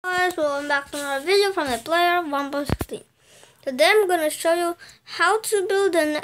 Guys, welcome back to another video from the player 1.16. Today I'm gonna show you how to build an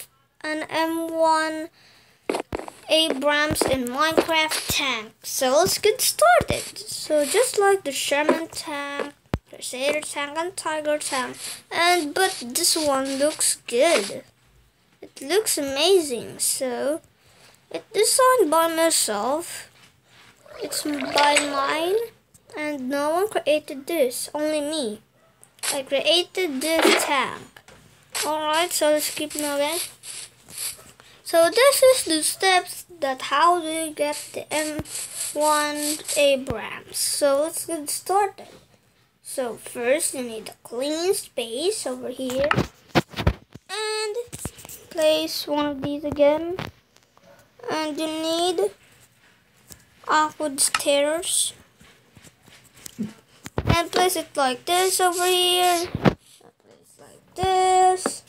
M1 Abrams in Minecraft tank. So let's get started. So just like the Sherman tank, Crusader tank, and Tiger tank, but this one looks good. It looks amazing. So it's designed by myself. It's by mine. And no one created this, only me. I created this tank. Alright, so let's keep moving. So this is the steps that how do you get the M1 Abrams. So let's get started. So first you need a clean space over here. And place one of these again. And you need awkward stairs. And place it like this over here. Place like this.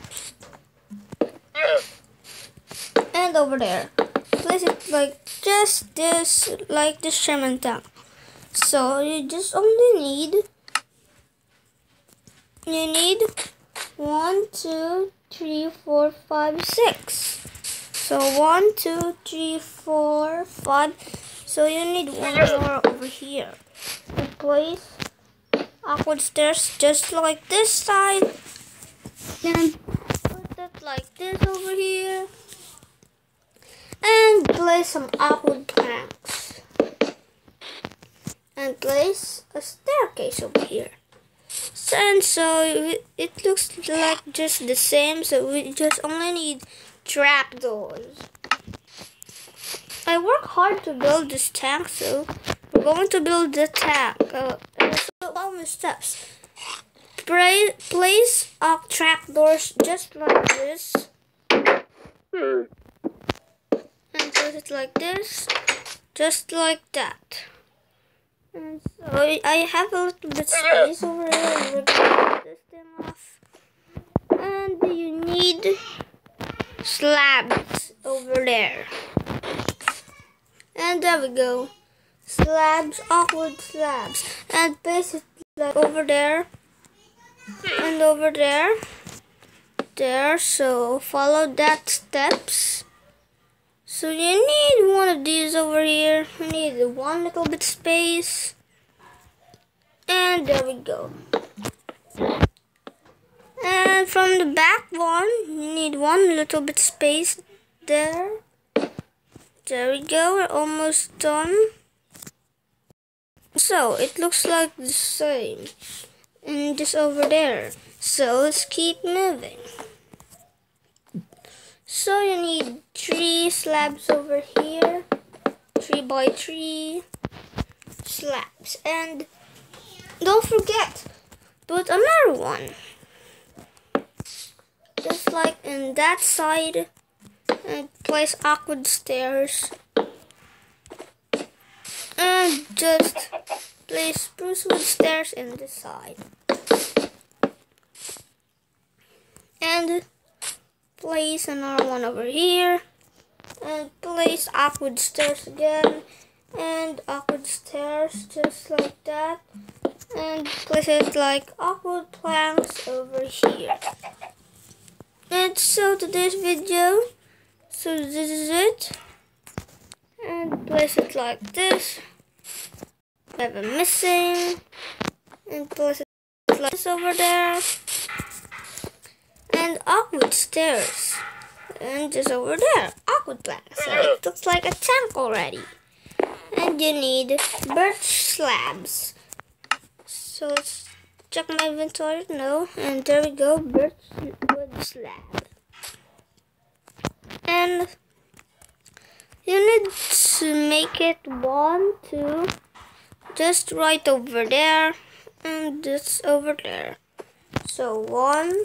And over there. Place it like just this, like the Sherman tank. So you just only need 1, 2, 3, 4, 5, 6. So 1, 2, 3, 4, 5. So you need one more over here. Place awkward stairs just like this side, and put it like this over here, and place some awkward planks, and place a staircase over here. And so it looks like just the same, so we just only need trapdoors. I work hard to build this tank, so we're going to build the tank. Follow the steps. Place trapdoors just like this. And place it like this. Just like that. And so I have a little bit space over here. We're going to take this thing off. And you need slabs over there. And there we go. Slabs, awkward slabs, and place it like over there and over there. So follow that steps. So you need one of these over here. You need one little bit space, and there we go. And from the back one, you need one little bit space there. There we go. We're almost done. So it looks like the same, and just over there. So let's keep moving. So you need 3 slabs over here, 3 by 3 slabs, and don't forget, put another one, just like in that side, and place awkward stairs. And just place spruce wood stairs in this side. And place another one over here. And place awkward stairs again. And awkward stairs just like that. And place it like awkward planks over here. And so today's video. So this is it. And place it like this. We have a missing. And place it like this over there. And awkward stairs. And just over there. Awkward planks. So it looks like a tank already. And you need birch slabs. So let's check my inventory. No. And there we go. Birch wood slab. And you need to make it 1, 2, just right over there, and just over there. So 1,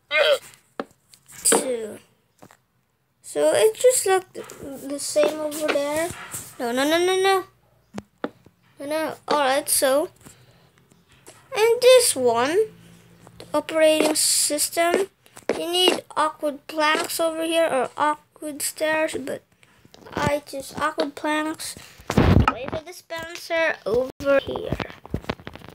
2. So it's just like the same over there. No. Alright, so, and this one, the operating system, you need awkward planks over here, or awkward stairs, but I choose awkward planks. Place a dispenser over here.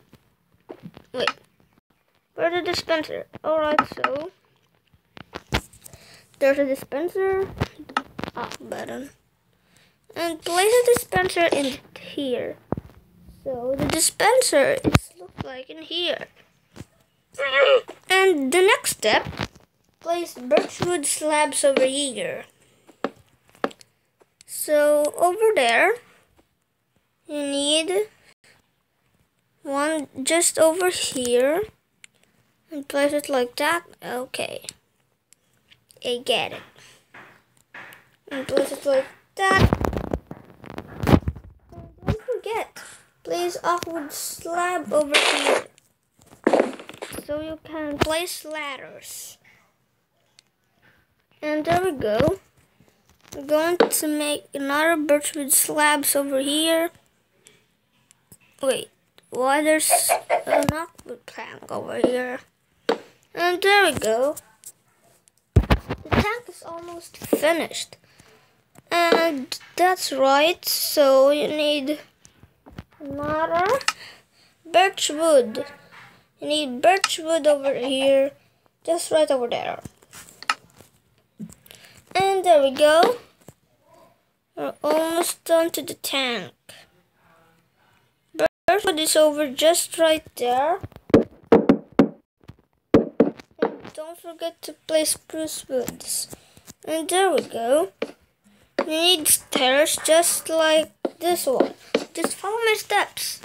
Wait, where's the dispenser? Alright, so there's a dispenser off button. And place a dispenser in here. So the dispenser looks like in here. And the next step, place birchwood slabs over here. So over there, you need one just over here. And place it like that. Okay. I get it. And place it like that. And don't forget, place a wood slab over here. So you can place ladders. And there we go. We're going to make another birchwood slabs over here. Wait, why there's an awkward plank over here? And there we go. The tank is almost finished. And that's right, so you need another birchwood. You need birchwood over here, just right over there. And there we go. We're almost done to the tank. Birchwood is over just right there. And don't forget to place spruce woods. And there we go. You need stairs just like this one. Just follow my steps.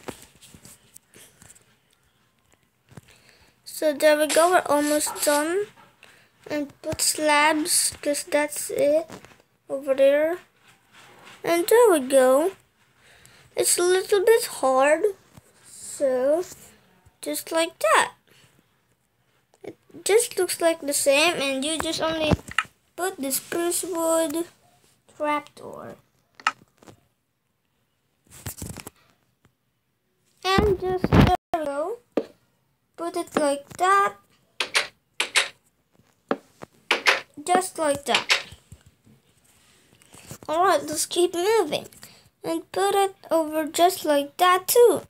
So there we go, we're almost done. And put slabs, because that's it, over there. And there we go. It's a little bit hard, so just like that. It just looks like the same, and you just only put the spruce wood trapdoor. And just there we go. Put it like that. Just like that. Alright, let's keep moving. And put it over just like that too.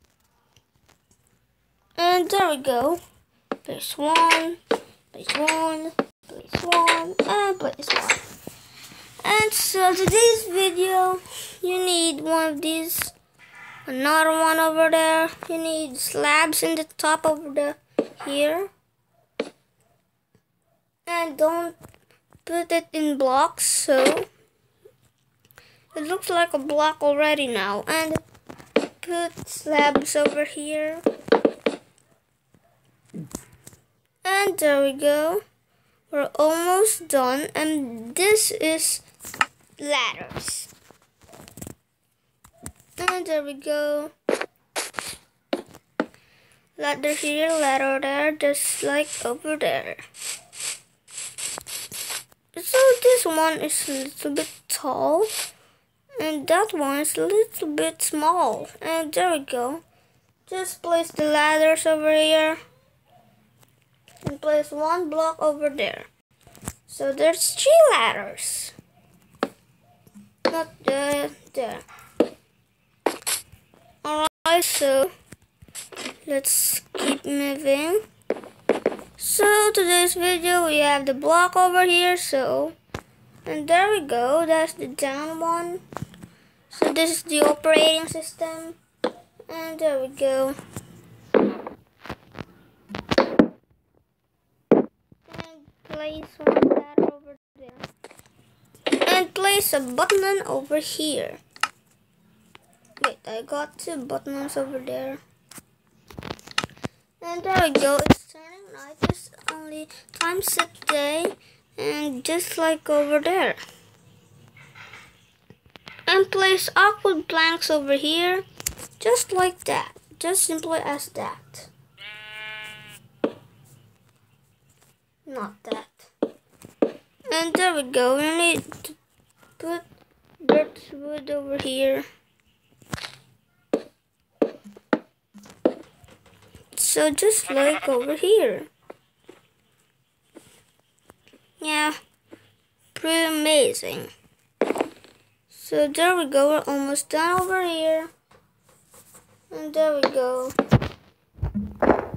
And there we go. Place one, place one, place one, and place one. And so today's video, you need one of these. Another one over there. You need slabs in the top over there here. And don't put it in blocks, so it looks like a block already now. And put slabs over here. And there we go. We're almost done. And this is ladders. And there we go. Ladder here, ladder there, just like over there. So this one is a little bit tall. And that one is a little bit small. And there we go. Just place the ladders over here. And place one block over there. So there's 3 ladders. Not there. Alright, so let's keep moving. So today's video, we have the block over here, and there we go, that's the down one. So this is the operating system, and there we go. And place one ladder over there. And place a button over here. Wait, I got 2 buttons over there. And there we go, it's turning night, it's only time set day, and just like over there. And place awkward planks over here, just like that, just simply as that. Not that. And there we go, we need to put birchwood over here. So just like over here. Yeah, pretty amazing. So there we go, we're almost done over here. And there we go.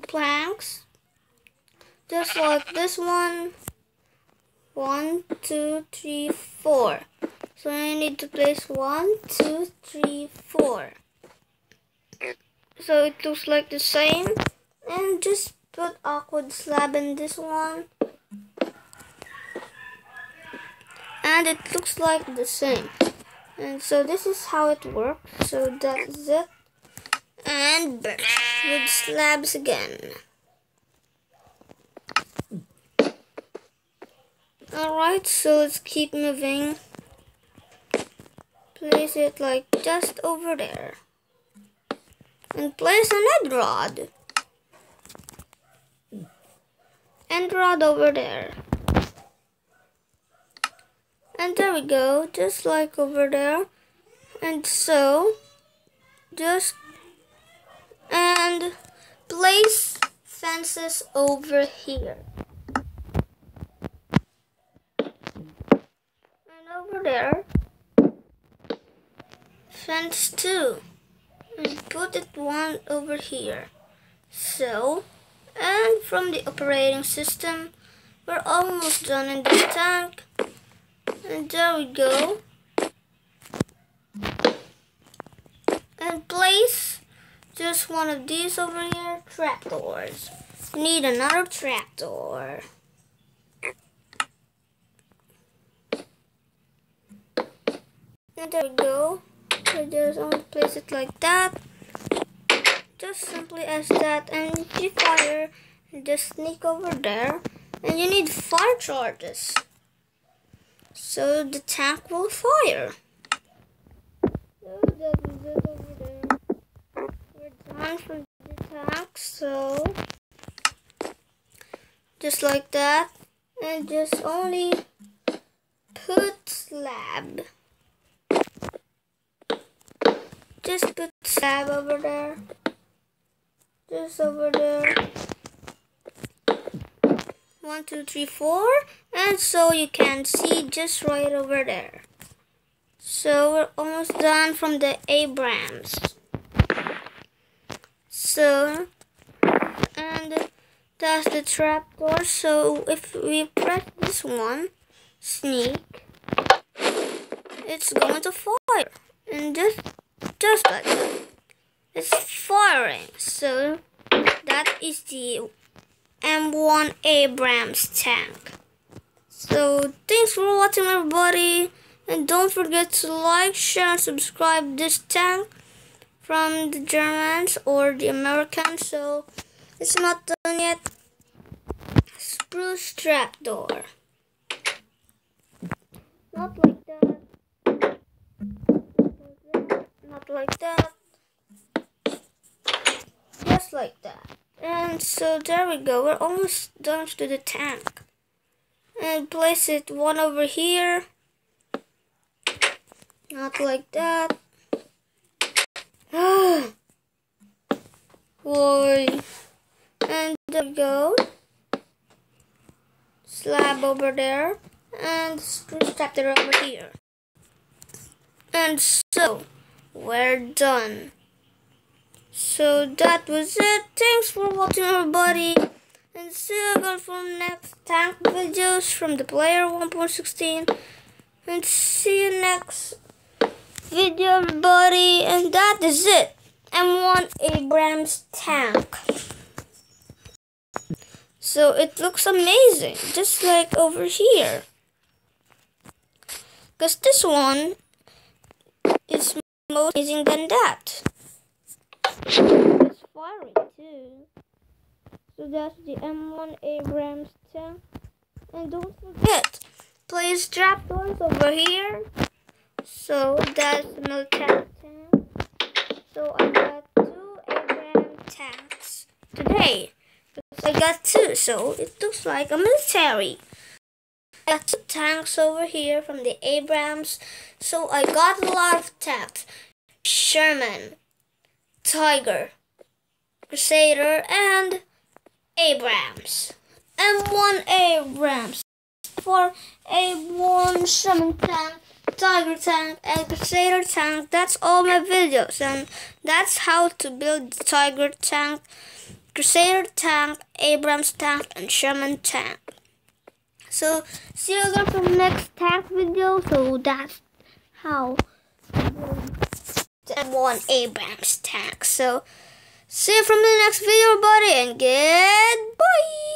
planks, just like this one. 1, 2, 3, 4. So I need to place 1, 2, 3, 4. So it looks like the same. And just put awkward slab in this one. And it looks like the same. And so this is how it works. So that's it. And back with slabs again. Alright, so let's keep moving. Place it like just over there. And place an end rod. End rod over there. And there we go, just like over there. And so, and place fences over here. And over there, fence 2. And put it one over here. So, and from the operating system, we're almost done in this tank. And there we go. And place just one of these over here, trapdoors. We need another trapdoor. And there we go. So just only place it like that. Just simply as that. And if you fire, you just sneak over there. And you need fire charges, so the tank will fire. So that is it over there. We're done from the tank. So just like that. And just only put slab. Just put slab over there. Just over there. 1, 2, 3, 4. And so you can see just right over there. So we're almost done from the Abrams. So, and that's the trapdoor. So if we press this one, sneak, it's going to fire. And just like that. It's firing. So that is the M1 Abrams tank. So thanks for watching, everybody, and don't forget to like, share, and subscribe this tank from the Germans or the Americans. So it's not done yet. Spruce trapdoor. Not like that. Not like that. Just like that. And so there we go. We're almost done to the tank. And place it one over here. Not like that. Boy. And there we go. Slab over there. And spruce trapdoor over here. And so we're done. So that was it. Thanks for watching, everybody, and see you again from next tank videos from the player 1.16. And see you next video, everybody. And that is it. M1 Abrams tank. So it looks amazing, just like over here. Because this one is more amazing than that. It's firing too. So that's the M1 Abrams tank. And don't forget, place trapdoors over here. So that's the military tank. So I got 2 Abrams tanks today. I got 2, so it looks like a military. I got 2 tanks over here from the Abrams. So I got a lot of tanks. Sherman, Tiger, Crusader, and Abrams. M1 Abrams for A1 Sherman tank, Tiger tank, and Crusader tank. That's all my videos, and that's how to build the Tiger tank Crusader tank, Abrams tank, and Sherman tank. So see you again from the next tank video. So that's how the M1 Abrams tank. So see you from the next video, buddy, and goodbye.